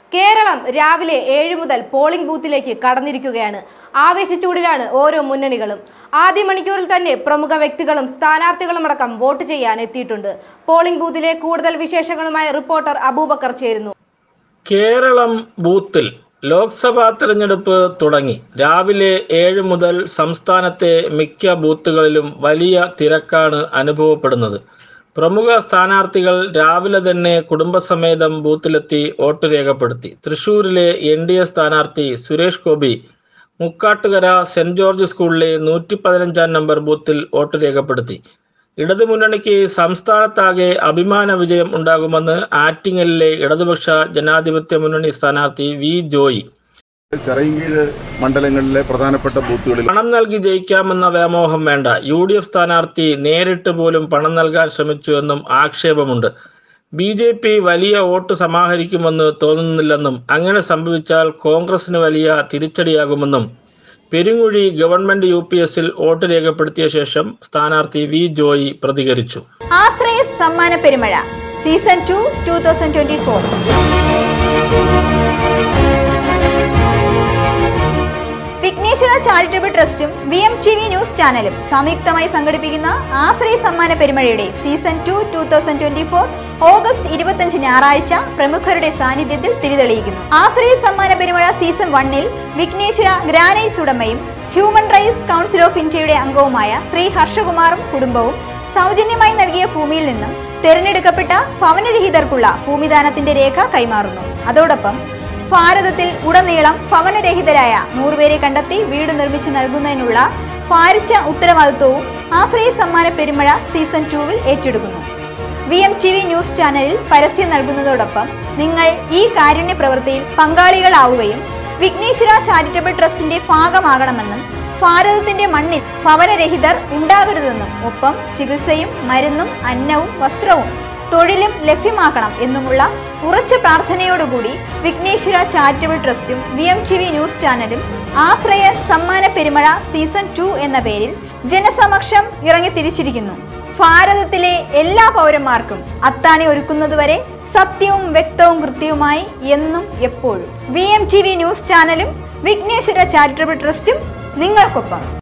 കേരളം രാവിലെ 7 മുതൽ പോളിംഗ് ബൂത്തിലേക്ക് കടന്നിരിക്കുകയാണ്. ആവേശച്ചൂടിലാണ് ഓരോ മുന്നണികളും. ആദ്യ മണിക്കൂറിൽ തന്നെ പ്രമുഖ വ്യക്തികളും സ്ഥാനാർത്ഥികളും അടക്കം വോട്ട് ചെയ്യാൻ എത്തിയിട്ടുണ്ട്. പോളിംഗ് ബൂത്തിലെ കൂടുതൽ വിശേഷങ്ങളുമായി റിപ്പോർട്ടർ അബൂബക്കർ ചേരുന്നു. കേരളം ബൂത്തിൽ ലോക്സഭാ തെരഞ്ഞെടുപ്പ് തുടങ്ങി. രാവിലെ 7 മുതൽ സംസ്ഥാനത്തെ മിക്ക ബൂത്തുകളിലും വലിയ തിരക്കാണ് അനുഭവപ്പെടുന്നത്. പ്രമുഖ സ്ഥാനാർത്ഥികൾ രാവിലെ തന്നെ കുടുംബസമേതം ബൂത്തിലെത്തി വോട്ട് രേഖപ്പെടുത്തി. തൃശൂരിലെ NDA സ്ഥാനാർത്ഥി സുരേഷ് ഗോപി മുക്കാട്ടുകര സെന്റ് ജോർജ് സ്കൂളിലെ 115 നമ്പർ ബൂത്തിൽ വോട്ട് രേഖപ്പെടുത്തി. ഇടതുമുന്നണിക്ക് സംസ്ഥാനത്താകെ അഭിമാന വിജയം ഉണ്ടാകുമെന്ന് ആറ്റിങ്ങലിലെ ഇടതുപക്ഷ ജനാധിപത്യ മുന്നണി സ്ഥാനാർത്ഥി വി ജോയി. ചെറിയങ്കീഴ് മണ്ഡലങ്ങളിലെ പ്രധാനപ്പെട്ട ബൂത്തുകളിൽ പണം നൽകി ജയിക്കാമെന്ന വ്യാമോഹം വേണ്ട. UDF സ്ഥാനാർത്ഥി നേരിട്ട് പോലും പണം നൽകാൻ ശ്രമിച്ചു എന്നും ആക്ഷേപമുണ്ട്. BJP വലിയ വോട്ട് സമാഹരിക്കുമെന്ന് തോന്നുന്നില്ലെന്നും അങ്ങനെ സംഭവിച്ചാൽ കോൺഗ്രസിന് വലിയ തിരിച്ചടിയാകുമെന്നും പെരുങ്ങുഴി ഗവൺമെന്റ് UPSൽ വോട്ട് രേഖപ്പെടുത്തിയ ശേഷം സ്ഥാനാർത്ഥി വി ജോയി പ്രതികരിച്ചു. ആശ്രയ സമ്മാന പെരുമഴ സീസൺ 2 2024. വിഘ്നേശ്വര ചാരിറ്റബിൾ ട്രസ്റ്റും VMTV ന്യൂസ് ചാനലും സംയുക്തമായി സംഘടിപ്പിക്കുന്ന ആശ്രയ സമ്മാന പെരുമഴയുടെ സീസൺ 2 2024 ഓഗസ്റ്റ് 25 ഞായറാഴ്ച പ്രമുഖരുടെ സാന്നിധ്യത്തിൽ തിരിതെളിയിക്കുന്നു. ആശ്രയ സമ്മാന പെരുമഴ സീസൺ 1ൽ വിഘ്നേശ്വര ഗ്രാനൈറ്റ്സ് ഉടമയും ഹ്യൂമൻ റൈറ്റ്സ് കൗൺസിൽ ഓഫ് ഇന്ത്യയുടെ അംഗവുമായ ശ്രീ ഹർഷകുമാറും കുടുംബവും സൗജന്യമായി നൽകിയ ഭൂമിയിൽ നിന്നും തെരഞ്ഞെടുക്കപ്പെട്ട ഭവനരഹിതർക്കുള്ള ഭൂമിദാനത്തിന്റെ രേഖ കൈമാറുന്നു. അതോടൊപ്പം ഭാരതത്തിൽ ഉടനീളം ഭവനരഹിതരായ 100 പേരെ കണ്ടെത്തി വീട് നിർമ്മിച്ചു നൽകുന്നതിനുള്ള ഭാരിച്ച ഉത്തരവാദിത്വവും ആശ്രയ സമ്മാന പെരുമഴ സീസൺ 2ൽ ഏറ്റെടുക്കുന്നു. VMTV ന്യൂസ് ചാനലിൽ പരസ്യം നൽകുന്നതോടൊപ്പം നിങ്ങൾ ഈ കാരുണ്യ പ്രവൃത്തിയിൽ പങ്കാളികളാവുകയും വിഘ്നേശ്വര ചാരിറ്റബിൾ ട്രസ്റ്റിന്റെ ഭാഗമാകണമെന്നും ഭാരതത്തിന്റെ മണ്ണിൽ ഭവനരഹിതർ ഉണ്ടാകരുതെന്നും ഒപ്പം ചികിത്സയും മരുന്നും അന്നവും വസ്ത്രവും തൊഴിലും ലഭ്യമാക്കണം എന്നുമുള്ള ഉറച്ച പ്രാർത്ഥനയോടുകൂടി വിഘ്നേശ്വര ചാരിറ്റബിൾ ട്രസ്റ്റും VMTV ന്യൂസ് ചാനലും ആശ്രയ സമ്മാന പെരുമഴ സീസൺ 2 എന്ന പേരിൽ ജനസമക്ഷം ഇറങ്ങി തിരിച്ചിരിക്കുന്നു. ഭാരതത്തിലെ എല്ലാ പൗരന്മാർക്കും അത്താണി ഒരുക്കുന്നതുവരെ സത്യവും വ്യക്തവും കൃത്യവുമായി എന്നും എപ്പോഴും VMTV ന്യൂസ് ചാനലും വിഘ്നേശ്വര ചാരിറ്റബിൾ ട്രസ്റ്റും നിങ്ങൾക്കൊപ്പം.